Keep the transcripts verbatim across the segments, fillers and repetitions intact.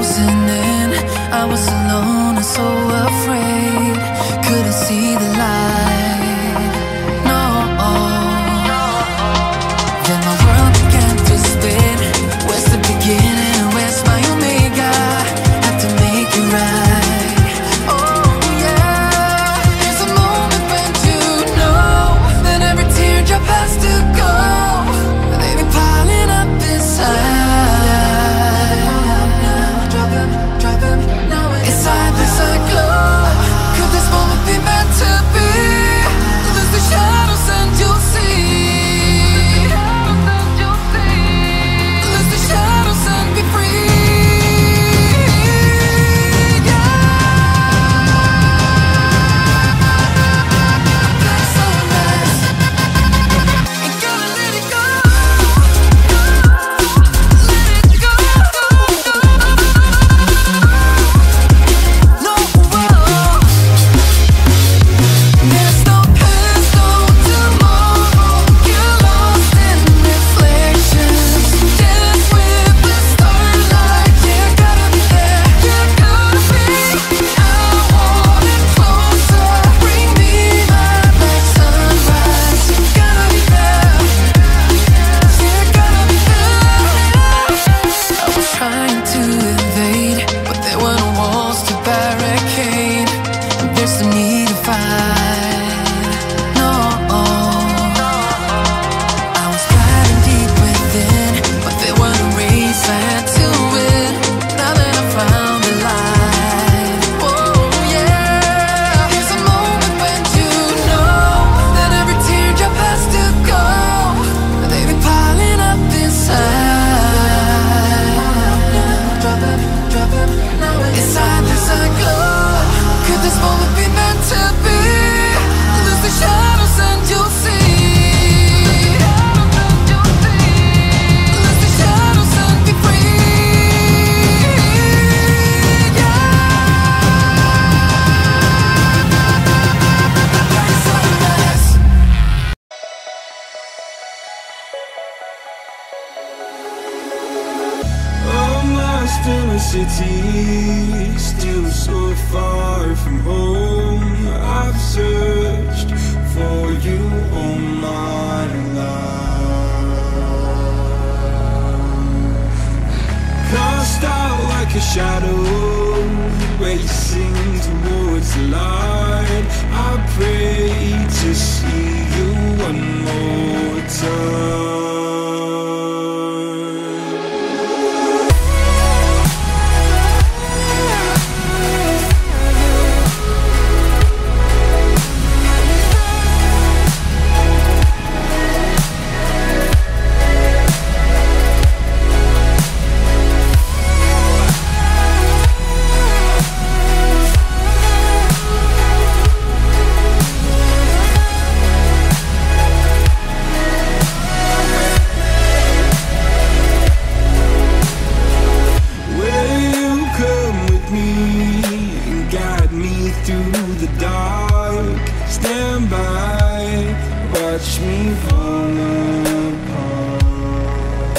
closing in. I was alone and so afraid, couldn't see the light. No. Then my world began to spin. Where's the beginning and where's my omega? Had to make it right. Oh yeah. There's a moment when you know that every teardrop has to go. They be piling up inside. Inside this glow. Could this moment be meant to be? Lose the shadows and you'll see. Lose the shadows and be free. That's so nice. Ain't gotta let it go. Let it go. No, whoa. There's no past, no tomorrow. You're lost in reflections. Dance with the starlight. Yeah, gotta be there. Yeah, gotta be. I want it closer. Bring me my black sunrise. Gotta be there. Yeah, gotta be there. I was trying to invade, but there were no walls to barricade, and there's no need to fight. No. I was gliding deep within, but there were no race I had to win. Now that I found the light. Oh yeah. There's a moment when you know that every teardrop has to go. They be piling up inside. Inside this glow. Could this moment be meant to be? Lose the shadows and you'll see. Lose the shadows and be free. Yeah. That's so nice. I'm lost in a city, still so far from home. I've searched for you all my life. Cast out like a shadow, racing towards the light. I pray to see you one more time. Will you come with me and guide me through the dark? Stand by, watch me fall apart.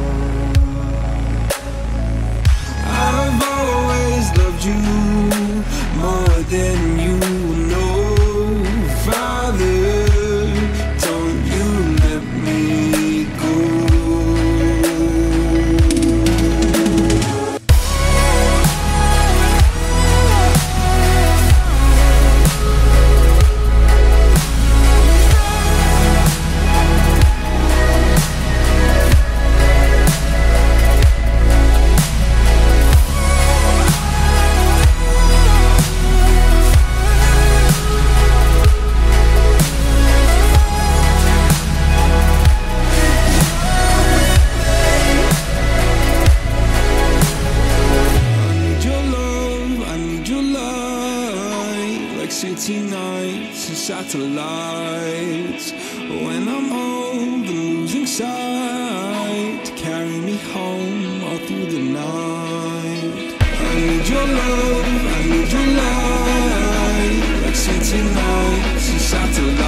I've always loved you more than you know. Father, don't you let me go. City nights and satellites. When I'm old and losing sight, carry me home all through the night. I need your love, I need your light. Like city nights and satellites.